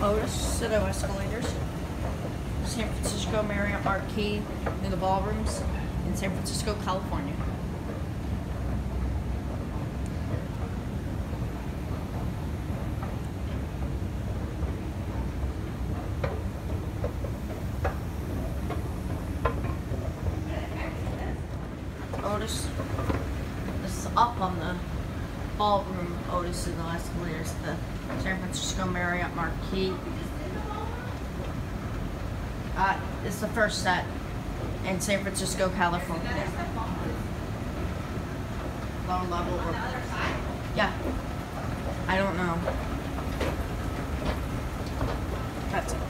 OTIS, SITO Escalators, San Francisco, Marriott, Marquis, in the Ballrooms in San Francisco, California. OTIS. This is up on the Ballroom. OTIS in the escalators, the San Francisco Marriott Marquis. It's the first set in San Francisco, California. Low level. Yeah. I don't know. That's it.